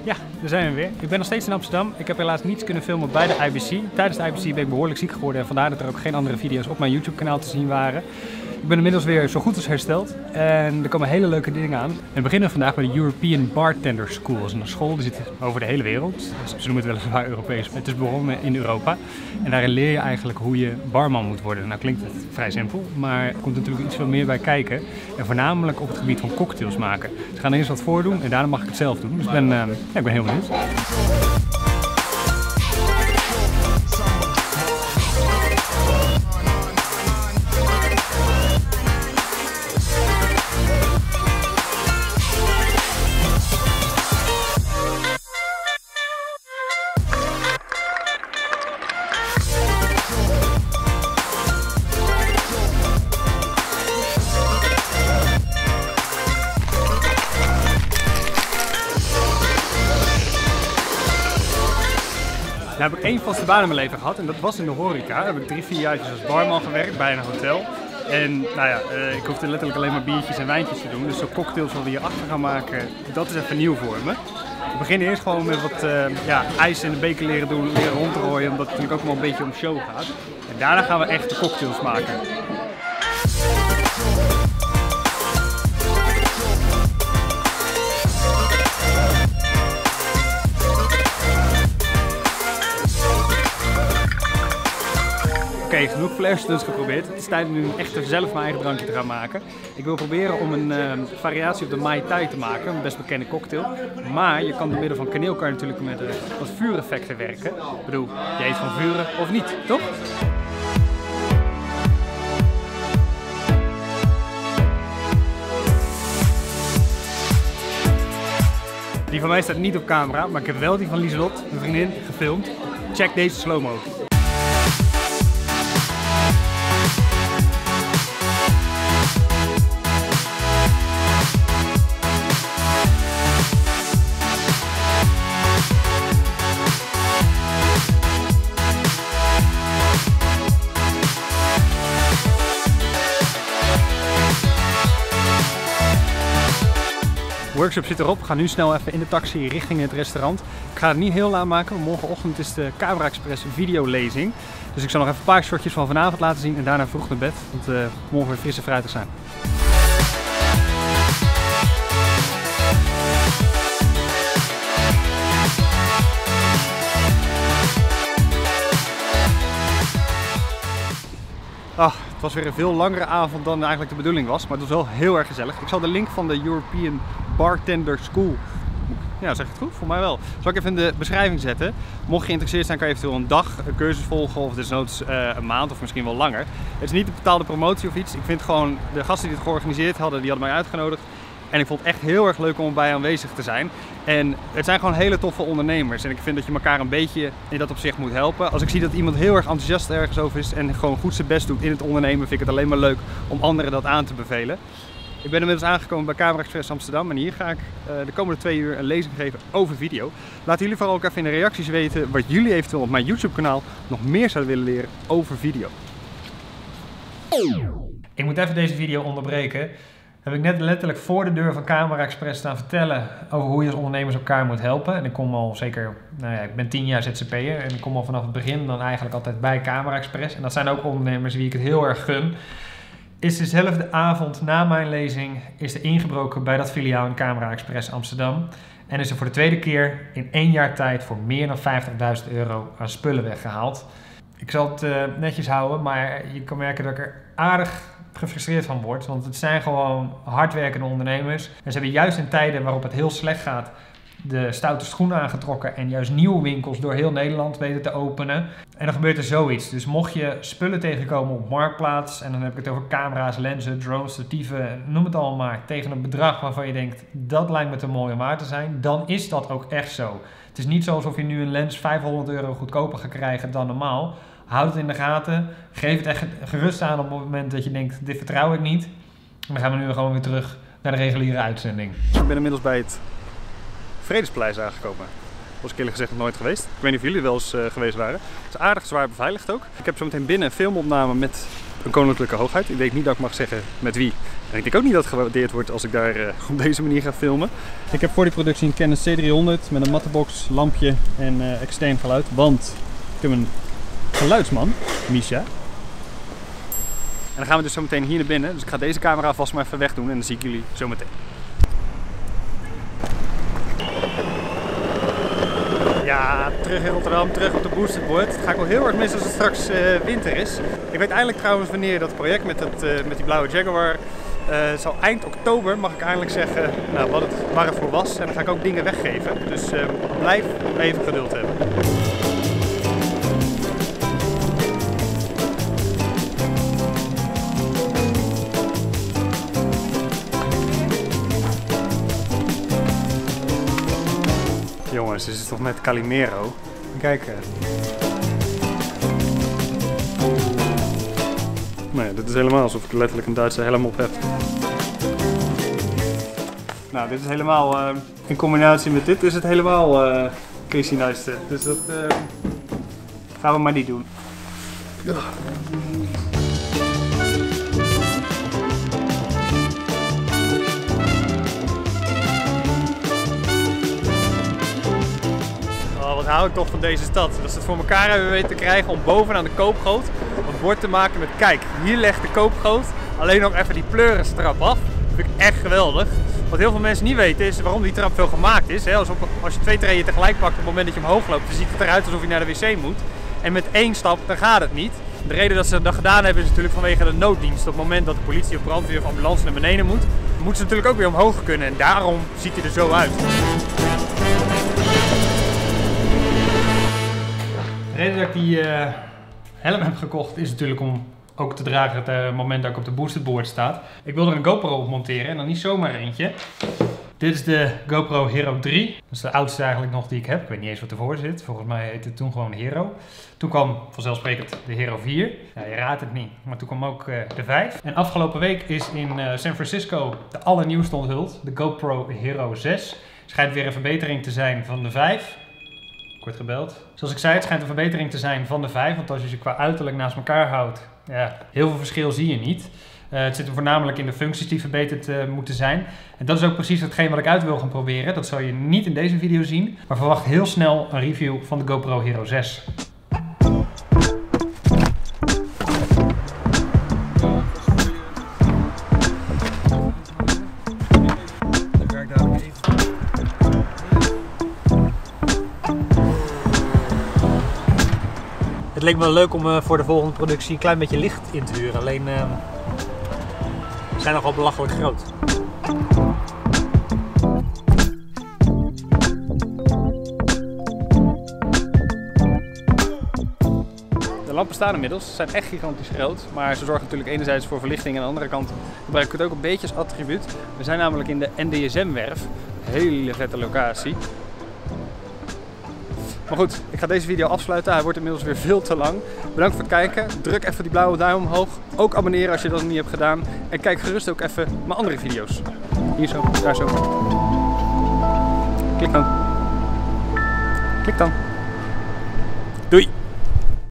Ja, daar zijn we weer. Ik ben nog steeds in Amsterdam. Ik heb helaas niets kunnen filmen bij de IBC. Tijdens de IBC ben ik behoorlijk ziek geworden en vandaar dat er ook geen andere video's op mijn YouTube kanaal te zien waren. Ik ben inmiddels weer zo goed als hersteld en er komen hele leuke dingen aan. We beginnen vandaag bij de European Bartender School. Dat is een school die zit over de hele wereld. Ze noemen het weliswaar Europees, maar het is begonnen in Europa. En daarin leer je eigenlijk hoe je barman moet worden. Nou klinkt het vrij simpel, maar er komt natuurlijk iets veel meer bij kijken. En voornamelijk op het gebied van cocktails maken. Ze gaan eerst wat voordoen en daarna mag ik het zelf doen. Dus ik ben heel benieuwd. Nou heb ik één vaste baan in mijn leven gehad en dat was in de horeca. Daar heb ik 3-4 jaar als barman gewerkt bij een hotel. En nou ja, ik hoefde letterlijk alleen maar biertjes en wijntjes te doen. Dus zo'n cocktails wat we hierachter gaan maken, dat is even nieuw voor me. We beginnen eerst gewoon met wat ijs in de beker leren doen, leren rondrooien, omdat het natuurlijk ook wel een beetje om show gaat. En daarna gaan we echt de cocktails maken. Oké, genoeg flashstunts geprobeerd. Het is tijd om nu echt zelf mijn eigen drankje te gaan maken. Ik wil proberen om een variatie op de Mai Tai te maken, een best bekende cocktail. Maar je kan door middel van kaneel natuurlijk met wat vuureffecten werken. Ik bedoel, je eet van vuren of niet, toch? Die van mij staat niet op camera, maar ik heb wel die van Lieselot, mijn vriendin, gefilmd. Check deze slow-mo. Workshop zit erop. We gaan nu snel even in de taxi richting het restaurant. Ik ga het niet heel laat maken, want morgenochtend is de Camera Express videolezing. Dus ik zal nog even een paar shotjes van vanavond laten zien en daarna vroeg naar bed. Want morgen weer fris en fruitig zijn. Het was weer een veel langere avond dan eigenlijk de bedoeling was, maar het was wel heel erg gezellig. Ik zal de link van de European Bartender School, ja zeg ik het goed? Voor mij wel. Zal ik even in de beschrijving zetten. Mocht je geïnteresseerd zijn kan je eventueel een dag een cursus volgen of desnoods een maand of misschien wel langer. Het is niet een betaalde promotie of iets. Ik vind gewoon, de gasten die het georganiseerd hadden, die hadden mij uitgenodigd. En ik vond het echt heel erg leuk om erbij aanwezig te zijn. En het zijn gewoon hele toffe ondernemers. En ik vind dat je elkaar een beetje in dat opzicht moet helpen. Als ik zie dat iemand heel erg enthousiast ergens over is en gewoon goed zijn best doet in het ondernemen, vind ik het alleen maar leuk om anderen dat aan te bevelen. Ik ben inmiddels aangekomen bij Camera Express Amsterdam en hier ga ik de komende 2 uur een lezing geven over video. Laten jullie vooral ook even in de reacties weten wat jullie eventueel op mijn YouTube kanaal nog meer zouden willen leren over video. Ik moet even deze video onderbreken. Heb ik net letterlijk voor de deur van Camera Express staan vertellen over hoe je als ondernemers elkaar moet helpen. En ik kom al zeker, ik ben 10 jaar ZZP'er en ik kom al vanaf het begin dan eigenlijk altijd bij Camera Express. En dat zijn ook ondernemers wie ik het heel erg gun. Is dezelfde avond na mijn lezing is er ingebroken bij dat filiaal in Camera Express Amsterdam. En is er voor de tweede keer in 1 jaar tijd voor meer dan €50.000 aan spullen weggehaald. Ik zal het netjes houden, maar je kan merken dat ik er aardig gefrustreerd van word. Want het zijn gewoon hardwerkende ondernemers. En ze hebben juist in tijden waarop het heel slecht gaat de stoute schoenen aangetrokken en juist nieuwe winkels door heel Nederland weten te openen. En dan gebeurt er zoiets. Dus mocht je spullen tegenkomen op Marktplaats, en dan heb ik het over camera's, lenzen, drones, statieven, noem het allemaal maar, tegen een bedrag waarvan je denkt, dat lijkt me te mooi om waar te zijn, dan is dat ook echt zo. Het is niet zo alsof je nu een lens €500 goedkoper gaat krijgen dan normaal. Houd het in de gaten. Geef het echt gerust aan op het moment dat je denkt, dit vertrouw ik niet. En dan gaan we nu gewoon weer terug naar de reguliere uitzending. Ik ben inmiddels bij het Vredespaleis aangekomen. Was ik eerlijk gezegd nog nooit geweest. Ik weet niet of jullie wel eens geweest waren. Het is aardig zwaar beveiligd ook. Ik heb zo meteen binnen een filmopname met een koninklijke hoogheid. Ik denk niet dat ik mag zeggen met wie. En ik denk ook niet dat het gewaardeerd wordt als ik daar op deze manier ga filmen. Ik heb voor die productie een Canon C300 met een mattebox, lampje en extern geluid. Want ik heb een geluidsman, Misha. En dan gaan we dus zo meteen hier naar binnen. Dus ik ga deze camera vast maar even wegdoen en dan zie ik jullie zo meteen. Ja, terug in Rotterdam, terug op de boosted-board. Het ga ik wel heel erg missen als het straks winter is. Ik weet eindelijk trouwens wanneer dat project met die blauwe Jaguar zal eind oktober, mag ik eindelijk zeggen, nou, waar het voor was. En dan ga ik ook dingen weggeven. Dus blijf even geduld hebben. Jongens, dit is toch met Calimero? Kijk. Nee, dit is helemaal alsof ik letterlijk een Duitse helm op heb. Nou, dit is helemaal in combinatie met dit is het helemaal Casey Neistat. Dus dat gaan we maar niet doen. Wat hou ik toch van deze stad. Dat ze het voor elkaar hebben weten te krijgen om bovenaan de koopgoot een bord te maken met kijk, hier legt de koopgoot alleen nog even die pleurenstrap af. Dat vind ik echt geweldig. Wat heel veel mensen niet weten is waarom die trap veel gemaakt is. Als je 2 treden tegelijk pakt op het moment dat je omhoog loopt, dan ziet het eruit alsof je naar de wc moet. En met 1 stap, dan gaat het niet. De reden dat ze dat gedaan hebben is natuurlijk vanwege de nooddienst. Op het moment dat de politie of brandweer of ambulance naar beneden moet, moeten ze natuurlijk ook weer omhoog kunnen. En daarom ziet hij er zo uit. De reden dat ik die helm heb gekocht is natuurlijk om ook te dragen op het moment dat ik op de boosted-board sta. Ik wil er een GoPro op monteren en dan niet zomaar eentje. Dit is de GoPro Hero 3. Dat is de oudste eigenlijk nog die ik heb. Ik weet niet eens wat ervoor zit. Volgens mij heette het toen gewoon Hero. Toen kwam vanzelfsprekend de Hero 4. Ja, je raadt het niet. Maar toen kwam ook de 5. En afgelopen week is in San Francisco de allernieuwste onthuld. De GoPro Hero 6. Schijnt weer een verbetering te zijn van de 5. Ik word gebeld. Zoals ik zei, het schijnt een verbetering te zijn van de 5. Want als je ze qua uiterlijk naast elkaar houdt, ja, heel veel verschil zie je niet. Het zit er voornamelijk in de functies die verbeterd moeten zijn. En dat is ook precies hetgeen wat ik uit wil gaan proberen. Dat zal je niet in deze video zien. Maar verwacht heel snel een review van de GoPro Hero 6. Het leek me leuk om voor de volgende productie een klein beetje licht in te huren. Alleen ze zijn nogal belachelijk groot. De lampen staan inmiddels, ze zijn echt gigantisch groot. Maar ze zorgen natuurlijk enerzijds voor verlichting en aan de andere kant gebruik ik het ook een beetje als attribuut. We zijn namelijk in de NDSM-werf. Hele vette locatie. Maar goed, ik ga deze video afsluiten. Hij wordt inmiddels weer veel te lang. Bedankt voor het kijken. Druk even die blauwe duim omhoog. Ook abonneren als je dat nog niet hebt gedaan. En kijk gerust ook even mijn andere video's. Hier zo, daar zo. Klik dan. Klik dan. Doei!